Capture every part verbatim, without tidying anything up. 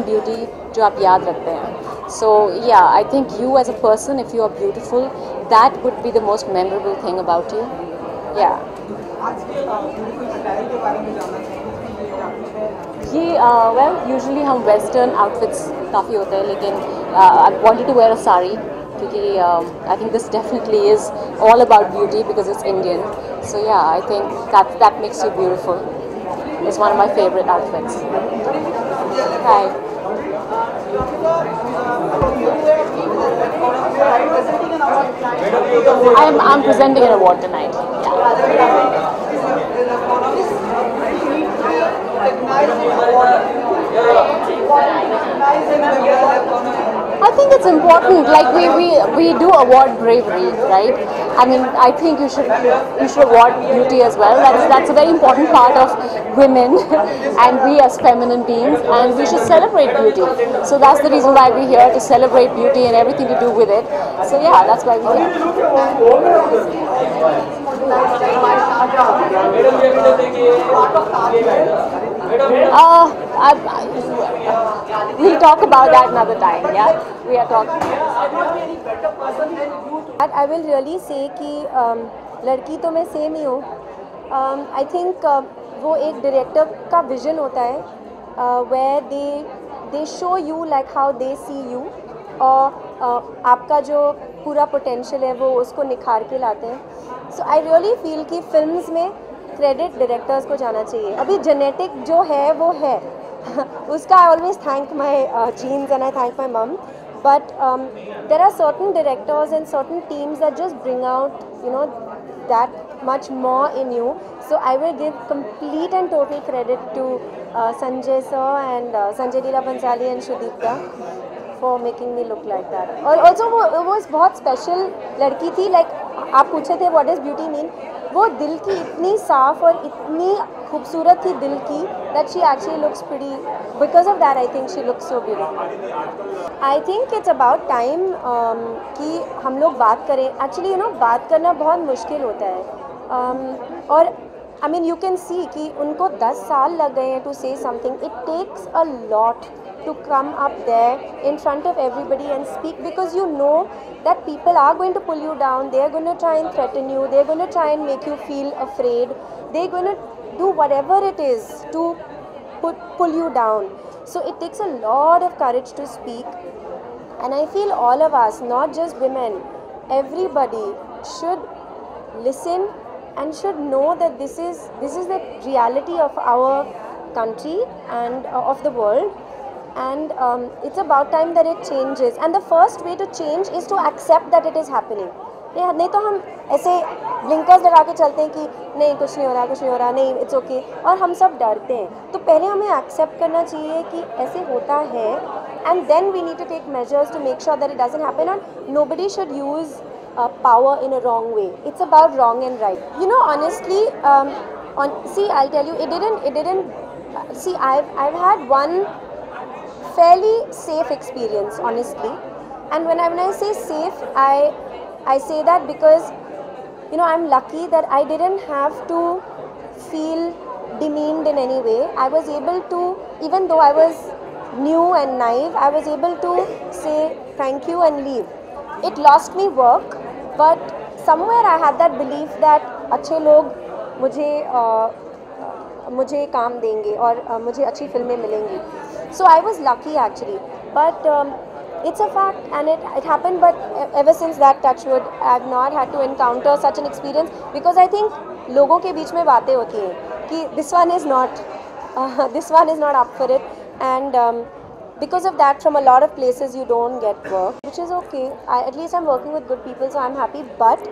beauty जो आप याद रखते हैं. So yeah, I think you as a person, if you are beautiful, that would be the most memorable thing about you. Yeah. ये well usually हम western outfits काफ़ी होते हैं, लेकिन uh, I wanted to wear a sari क्योंकि um, I think this definitely is all about beauty because it's Indian. So yeah, I think that that makes you beautiful. It's one of my favorite outfits. Hi. I'm I'm presenting an award tonight. I think it's important. Like we, we we do award bravery, right? I mean, I think you should you should award beauty as well. That's that's a very important part of women and we as feminine beings, and we should celebrate beauty. So that's the reason why we're here, to celebrate beauty and everything to do with it. So yeah, that's why we're here. Uh, I, I, we'll talk about that another time. Yeah, we are talking. I will really say कि um, लड़की तो मैं same ही हूँ. um, I think uh, वो एक director का vision होता है uh, where they they show you like how they see you, और uh, आपका जो पूरा पोटेंशियल है वो उसको निखार के लाते हैं. सो आई रियली फील कि फिल्म्स में क्रेडिट डायरेक्टर्स को जाना चाहिए. अभी जेनेटिक जो है वो है उसका I always thank my genes and I thank my mum. But um, there are certain directors and certain teams that just bring out, you know, that much more in you. So I will give complete and total credit to uh, Sanjay sir and uh, Sanjay Leela Bhansali and Deepika for making me look like that. और also वो वो बहुत special लड़की थी. Like आप पूछे थे what does beauty mean? वो दिल की इतनी साफ और इतनी खूबसूरत थी दिल की that she actually looks pretty. Because of that, I think she looks so beautiful. I think it's about time um, कि हम लोग बात करें. Actually, you know, बात करना बहुत मुश्किल होता है. um, और I mean, you can see कि उनको दस साल लग गए हैं to say something. It takes a lot to come up there in front of everybody and speak, because you know that people are going to pull you down. They are going to try and threaten you. They are going to try and make you feel afraid. They are going to do whatever it is to put, pull you down. So it takes a lot of courage to speak, and I feel all of us, not just women, everybody should listen and should know that this is this is the reality of our country and uh, of the world. And um, it's about time that it changes, and the first way to change is to accept that it is happening. नहीं नहीं तो हम ऐसे blinkers लगा के चलते हैं कि नहीं कुछ नहीं हो रहा कुछ नहीं हो रहा नहीं इट्स ओके, और हम सब डरते हैं. तो पहले हमें एक्सेप्ट करना चाहिए कि ऐसे होता है, and then we need to take measures to make sure that it doesn't happen. And nobody should use power in a wrong way. It's about wrong and right. You know, honestly, um, on see, I'll tell you, it didn't it didn't see. I've I've had one fairly safe experience, honestly. And when I when I say safe, I I say that because, you know, I'm lucky that I didn't have to feel demeaned in any way. I was able to, even though I was new and naive, I was able to say thank you and leave. It lost me work, but somewhere I had that belief that अच्छे लोग मुझे uh, मुझे काम देंगे और uh, मुझे अच्छी फिल्में मिलेंगी. So I was lucky actually, but um, it's a fact, and it it happened. But ever since that, touch wood, I've not had to encounter such an experience, because I think लोगों के बीच में बातें होती हैं कि this one is not uh, this one is not up for it, and um, because of that, from a lot of places you don't get work, which is okay. I, at least I'm working with good people, so I'm happy. But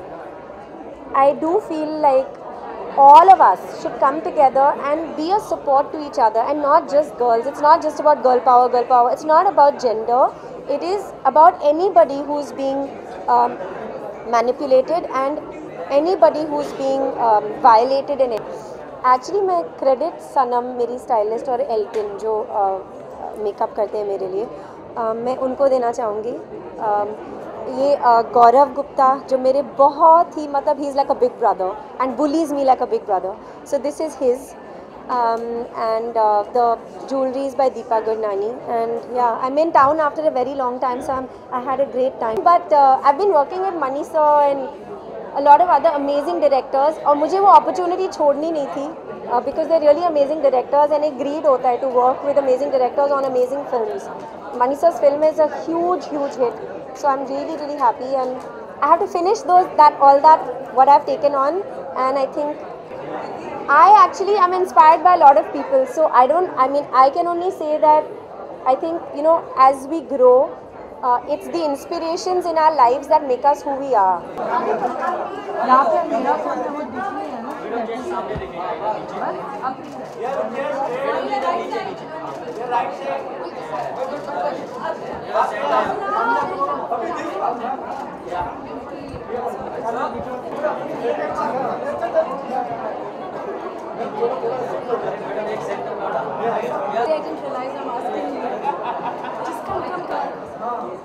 I do feel like all of us should come together and be a support to each other, and not just girls. It's not just about girl power, girl power. It's not about gender. It is about anybody who's being um, manipulated and anybody who's being um, violated in it. Actually, मैं credit सनम, मेरी stylist, और एल्पिन जो makeup uh, करते हैं मेरे लिए, uh, मैं उनको देना चाहूँगी. um, ये गौरव गुप्ता जो मेरे बहुत ही मतलब ही is like a big brother and bullies me like a big brother, so this is his. Um, and uh, the jewelry is by Deepika. And yeah, I'm in town after a very long time, so I'm, I had a great time. But uh, I've been working with Manisa and a lot of other amazing directors, और मुझे वो opportunity छोड़नी नहीं थी, uh, because they're really amazing directors and एक greed होता है to work with amazing directors on amazing films. Manisa's film is a huge, huge hit, so I'm really, really happy, and I have to finish those that all that what I've taken on, and I think I actually am inspired by a lot of people. So I don't, I mean, I can only say that I think, you know, as we grow, uh, it's the inspirations in our lives that make us who we are. I didn't realize I'm asking you. Just come, come, come.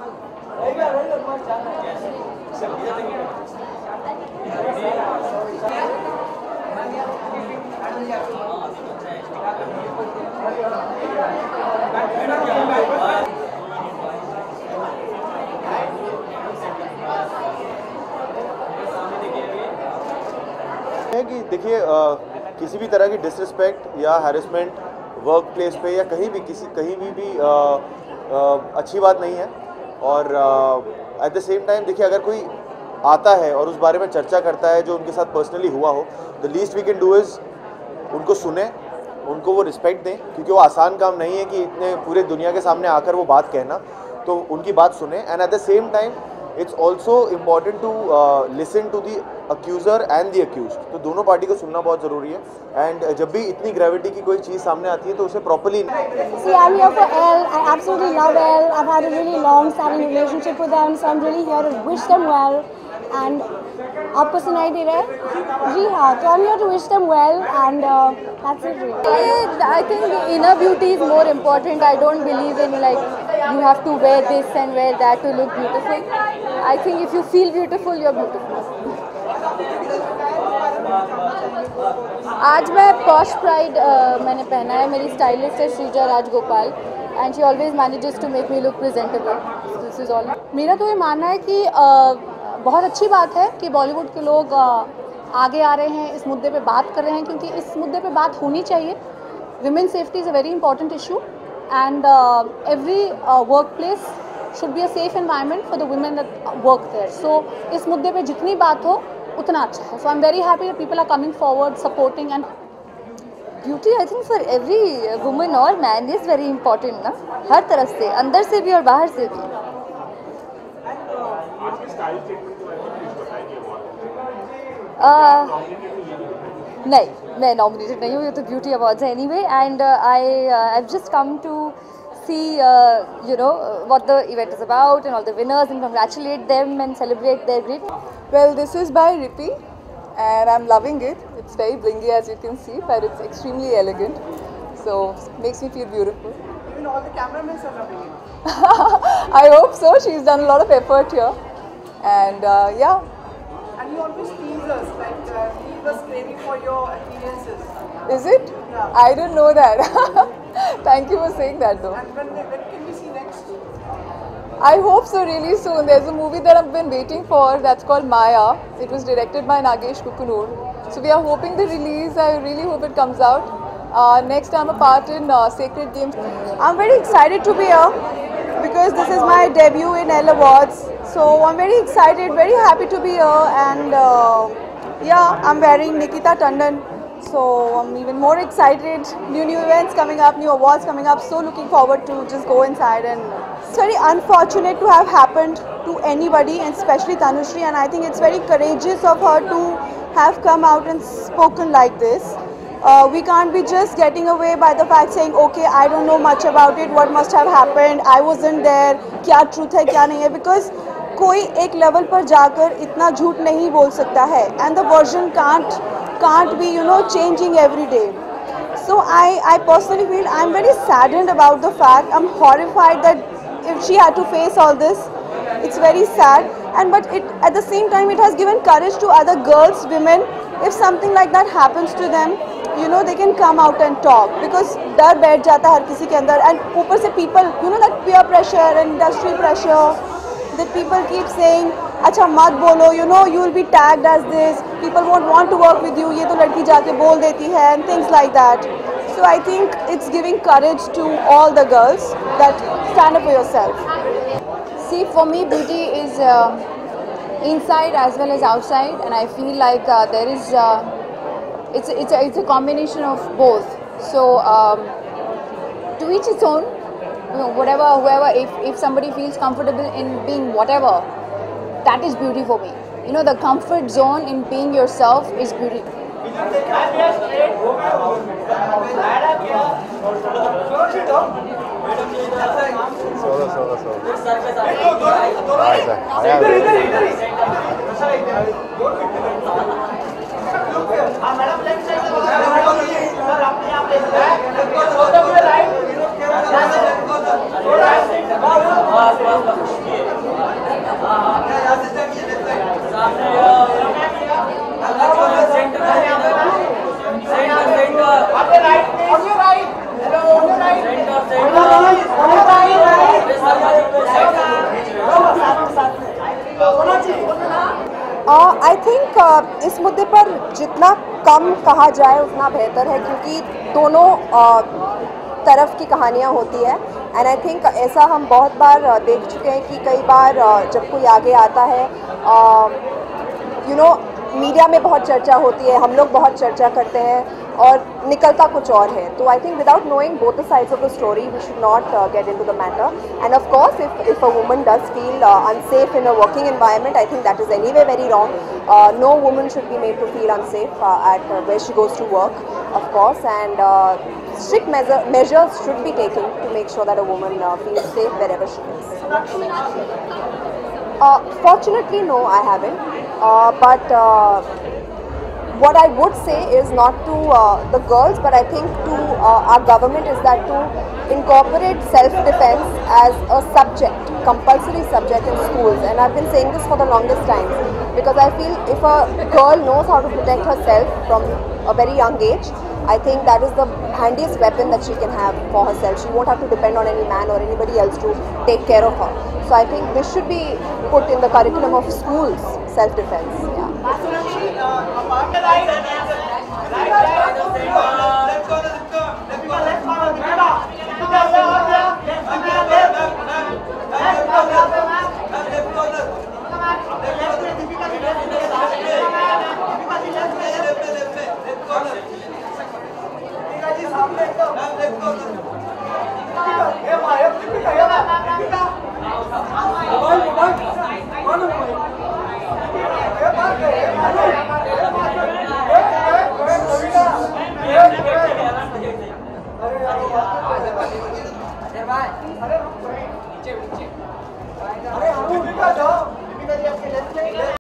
है कि देखिए किसी भी तरह की disrespect या harassment work place पे या कहीं भी किसी कहीं भी भी आ, आ, अच्छी बात नहीं है। और एट द सेम टाइम देखिए अगर कोई आता है और उस बारे में चर्चा करता है जो उनके साथ पर्सनली हुआ हो, the least we can do is उनको सुने, उनको वो रिस्पेक्ट दें, क्योंकि वो आसान काम नहीं है कि इतने पूरे दुनिया के सामने आकर वो बात कहना, तो उनकी बात सुने। And at the same time it's also important to listen to the accuser and the accused, तो दोनों पार्टी को सुनना बहुत ज़रूरी है। एंड जब भी इतनी ग्रेविटी की कोई चीज़ सामने आती है तो उसे properly See, I'm here for Elle. I absolutely love Elle. I've had a really long-standing relationship with them, so I'm really here to wish them well. And आपको सुनाई दे रहा है? जी हाँ, तो I'm here to wish them well, and uh, that's it really. I think inner beauty is more important. I don't believe in like you have to wear this and wear that to look beautiful. I think if you feel beautiful, you're beautiful. आज मैं posh pride मैंने पहना है, मेरी stylist है Sreeja Rajagopal, and she always manages to make me look presentable. This is all. मेरा तो ये मानना है कि uh, बहुत अच्छी बात है कि बॉलीवुड के लोग uh, आगे आ रहे हैं, इस मुद्दे पे बात कर रहे हैं, क्योंकि इस मुद्दे पे बात होनी चाहिए। Women safety is a very important issue, and every work place should be a safe environment for the women that work there. So इस मुद्दे पे जितनी बात हो उतना अच्छा है। So I am very happy that people are coming forward supporting. And beauty I think for every women or man is very important ना, हर तरफ से, अंदर से भी और बाहर से भी। uh, नहीं, मैं नॉमिनेटेड नहीं हूँ, ये तो ब्यूटी अवार्ड्स है anyway, and I I just come to see uh, you know uh, what the event is about and all the winners and congratulate them and celebrate their great. Well, this is by Rippy and I'm loving it. It's very blingy as you can see, but it's extremely elegant, so makes me feel beautiful. Even all the cameramen are loving it. I hope so. She's done a lot of effort here, and uh, yeah. And you always tease us, like uh, leave us craving for your appearances. Is it? Yeah. I didn't know that. Thank you for saying that though. And when, when can we see next? I hope so, really soon. There's a movie that I've been waiting for that's called Maya. It was directed by Nagesh Kukunur. So we are hoping the release. I really hope it comes out. Uh, next I'm a part in uh, Sacred Games. I'm very excited to be here because this is my debut in Elle Awards. So I'm very excited, very happy to be here, and uh, yeah, I'm wearing Nikita Tandon. So I'm even more excited. New new events coming up, new awards coming up. So looking forward to just go inside. And it's very unfortunate to have happened to anybody, and especially Tanushree. And I think it's very courageous of her to have come out and spoken like this. Uh, we can't be just getting away by the fact saying, okay, I don't know much about it. What must have happened? I wasn't there. क्या truth है, क्या नहीं है? Because कोई एक level पर जाकर इतना झूठ नहीं बोल सकता है. And the version can't can't be, you know, changing every day. So I, I personally feel I'm very saddened about the fact. I'm horrified that if she had to face all this, it's very sad. And but it at the same time it has given courage to other girls, women. If something like that happens to them, you know, they can come out and talk, because डर बैठ जाता है हर किसी के अंदर, and ऊपर से people, you know, that peer pressure and industry pressure, that people keep saying, अच्छा मत बोलो, you know, you will be tagged as this, people won't want to work with you, ये तो लड़की जाके बोल देती है, and things like that. So I think it's giving courage to all the girls that stand up for yourself. See, for me, beauty is uh, inside as well as outside, and I feel like uh, there is uh, it's it's a, it's a combination of both. So um, to each its own. You know, whatever, whoever, if if somebody feels comfortable in being whatever, that is beauty for me. You know, the comfort zone in being yourself is beauty. Solo, solo, solo. Aisa, I think uh, इस मुद्दे पर जितना कम कहा जाए उतना बेहतर है, क्योंकि दोनों uh, तरफ की कहानियाँ होती है, एंड आई थिंक ऐसा हम बहुत बार uh, देख चुके हैं कि कई बार uh, जब कोई आगे आता है, यू नो, मीडिया में बहुत चर्चा होती है, हम लोग बहुत चर्चा करते हैं और निकलता कुछ और है. तो I think without knowing both the sides of the story we should not get into the matter. And of course if if a woman does feel unsafe in a working environment, I think that is anyway very wrong. Uh, no woman should be made to feel unsafe uh, at uh, where she goes to work, of course, and uh, strict measure, measures should be taken to make sure that a woman uh, feels safe wherever she is. Uh, fortunately, no, I haven't. Uh, but uh, what I would say is not to uh, the girls, but I think to uh, our government, is that to incorporate self-defense as a subject, compulsory subject in schools. And I've been saying this for the longest time, because I feel if a girl knows how to protect herself from a very young age, I think that is the handiest weapon that she can have for herself. She won't have to depend on any man or anybody else to take care of her. So I think this should be put in the curriculum of schools, self-defense. Yeah. Sonakshi, uh, apart the right, right, right, let's go, let's go, let's go, let's go, let's go, let's go, अरे